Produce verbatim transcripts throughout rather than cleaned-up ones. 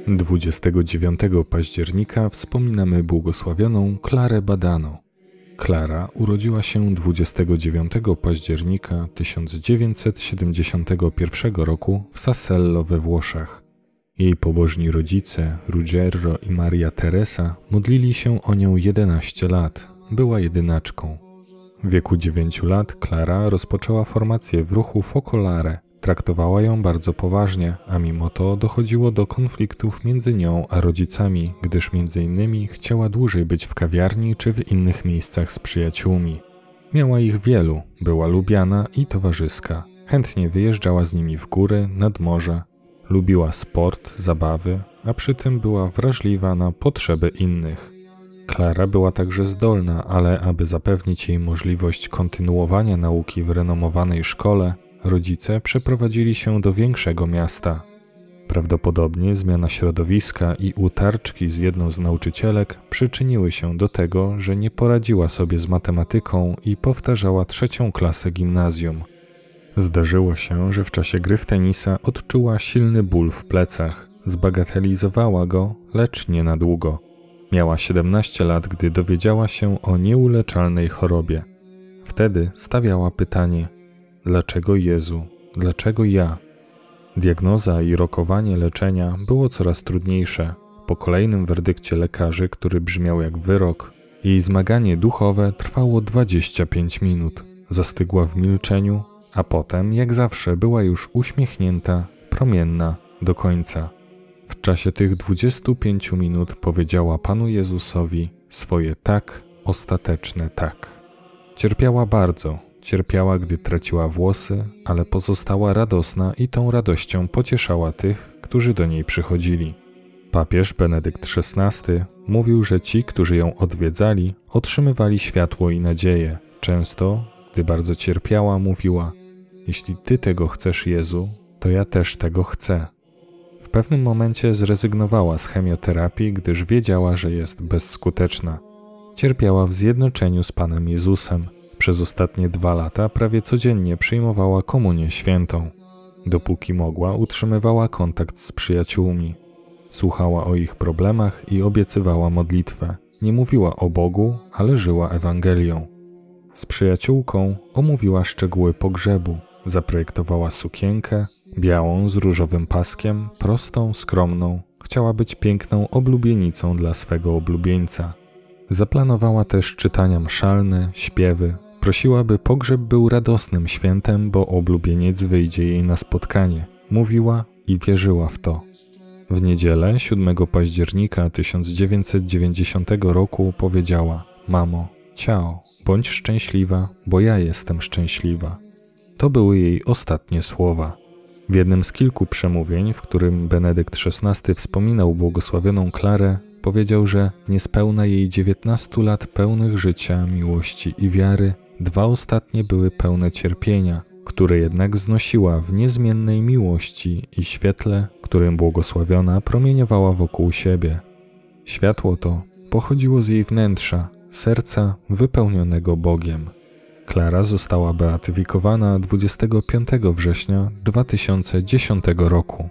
dwudziestego dziewiątego października wspominamy błogosławioną Klarę Badano. Klara urodziła się dwudziestego dziewiątego października tysiąc dziewięćset siedemdziesiątego pierwszego roku w Sassello we Włoszech. Jej pobożni rodzice, Ruggiero i Maria Teresa, modlili się o nią jedenaście lat. Była jedynaczką. W wieku dziewięciu lat Klara rozpoczęła formację w ruchu Focolare. Traktowała ją bardzo poważnie, a mimo to dochodziło do konfliktów między nią a rodzicami, gdyż między innymi chciała dłużej być w kawiarni czy w innych miejscach z przyjaciółmi. Miała ich wielu, była lubiana i towarzyska. Chętnie wyjeżdżała z nimi w góry, nad morze. Lubiła sport, zabawy, a przy tym była wrażliwa na potrzeby innych. Klara była także zdolna, ale aby zapewnić jej możliwość kontynuowania nauki w renomowanej szkole, rodzice przeprowadzili się do większego miasta. Prawdopodobnie zmiana środowiska i utarczki z jedną z nauczycielek przyczyniły się do tego, że nie poradziła sobie z matematyką i powtarzała trzecią klasę gimnazjum. Zdarzyło się, że w czasie gry w tenisa odczuła silny ból w plecach. Zbagatelizowała go, lecz nie na długo. Miała siedemnaście lat, gdy dowiedziała się o nieuleczalnej chorobie. Wtedy stawiała pytanie: dlaczego Jezu? Dlaczego ja? Diagnoza i rokowanie leczenia było coraz trudniejsze. Po kolejnym werdykcie lekarzy, który brzmiał jak wyrok, jej zmaganie duchowe trwało dwadzieścia pięć minut. Zastygła w milczeniu, a potem, jak zawsze, była już uśmiechnięta, promienna do końca. W czasie tych dwudziestu pięciu minut powiedziała Panu Jezusowi swoje tak, ostateczne tak. Cierpiała bardzo, cierpiała, gdy traciła włosy, ale pozostała radosna i tą radością pocieszała tych, którzy do niej przychodzili. Papież Benedykt szesnasty mówił, że ci, którzy ją odwiedzali, otrzymywali światło i nadzieję. Często, gdy bardzo cierpiała, mówiła: jeśli Ty tego chcesz, Jezu, to ja też tego chcę. W pewnym momencie zrezygnowała z chemioterapii, gdyż wiedziała, że jest bezskuteczna. Cierpiała w zjednoczeniu z Panem Jezusem. Przez ostatnie dwa lata prawie codziennie przyjmowała komunię świętą. Dopóki mogła, utrzymywała kontakt z przyjaciółmi. Słuchała o ich problemach i obiecywała modlitwę. Nie mówiła o Bogu, ale żyła Ewangelią. Z przyjaciółką omówiła szczegóły pogrzebu. Zaprojektowała sukienkę, białą z różowym paskiem, prostą, skromną. Chciała być piękną oblubienicą dla swego oblubieńca. Zaplanowała też czytania mszalne, śpiewy. Prosiła, by pogrzeb był radosnym świętem, bo oblubieniec wyjdzie jej na spotkanie. Mówiła i wierzyła w to. W niedzielę, siódmego października tysiąc dziewięćset dziewięćdziesiątego roku powiedziała: mamo, ciao, bądź szczęśliwa, bo ja jestem szczęśliwa. To były jej ostatnie słowa. W jednym z kilku przemówień, w którym Benedykt szesnasty wspominał błogosławioną Klarę, powiedział, że niespełna jej dziewiętnastu lat pełnych życia, miłości i wiary, dwa ostatnie były pełne cierpienia, które jednak znosiła w niezmiennej miłości i świetle, którym błogosławiona promieniowała wokół siebie. Światło to pochodziło z jej wnętrza, serca wypełnionego Bogiem. Klara została beatyfikowana dwudziestego piątego września dwa tysiące dziesiątego roku.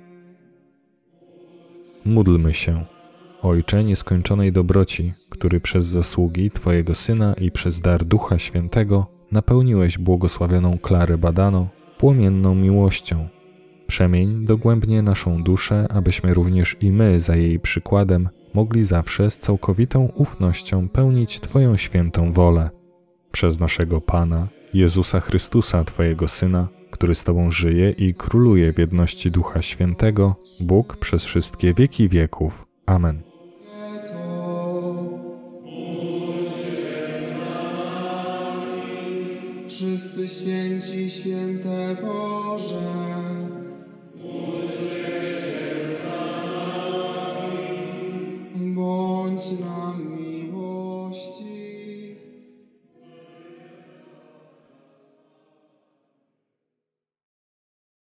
Módlmy się. Ojcze nieskończonej dobroci, który przez zasługi Twojego Syna i przez dar Ducha Świętego napełniłeś błogosławioną Klarę Badano płomienną miłością. Przemień dogłębnie naszą duszę, abyśmy również i my za jej przykładem mogli zawsze z całkowitą ufnością pełnić Twoją świętą wolę. Przez naszego Pana, Jezusa Chrystusa, Twojego Syna, który z Tobą żyje i króluje w jedności Ducha Świętego, Bóg przez wszystkie wieki wieków. Amen. Wszyscy święci, święte Boże.